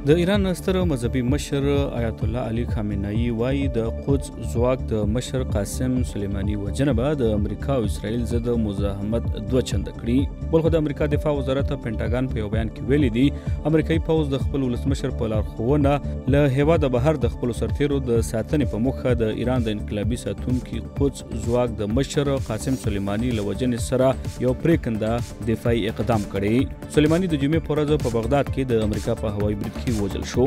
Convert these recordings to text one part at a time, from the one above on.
د ایران ستر مذهبي مشر آیت الله علي خامنه‌ای وایي د قدس ځواک د مشر قاسم سلیماني وژنه به د امریکا او اسرائیل ضد مزاحمت دوه چنده کړي. بلخو د امریکا دفاع وزارت پینټاګان په یو بیان کې ویلي دي امریکایي پوځ د خپل ولسمشر په لارښوونه له هیواده بهر د خپلو سرتیرو د ساتنې په موخه د ایران د انقلابي ساتونکي قدس ځواک د مشر قاسم سلیماني له وژنې سره یو پریکنده دفاعي اقدام کړی. سلیماني د جمعې په ورځ په بغداد کې د امریکا په هوایي برید کې وژل شو.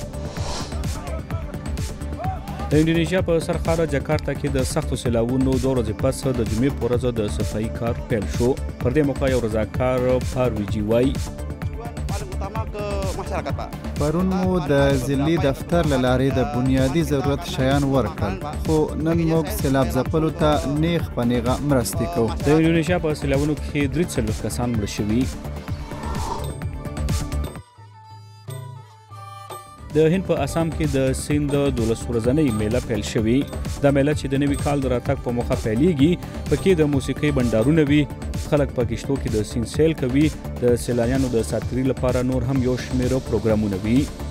د انډونیشیا په سرخاره جکارتا کې د سختو سیلاوونو 2 ورځې پس د جمعې په ورځ د صفایي کار پیل شو. پر دې موقع یو رضاکار پارویجي وایي پرون مو د ضلعي دفتر له لارې د بنیادي ضرورت شیان ورکړل، خو نن موږ سیلاب ځپلو ته نیغ په نیغه مرستې کوو. د انډونیشیا په سیلاوونو کې 43 کسان مړه شوي. د هند په اسام کې د سیند 12 ورځنۍ میله پیل شوې. دا میله چې د نوي کال د راتګ په موخه پیلیږي، پکې د موسیقۍ بندارونه وي، خلک په کشتو کې د سیند سیل کوي، د سیلانیانو د ساتیري لپاره نور هم یو شمېر پروګرامونه وي.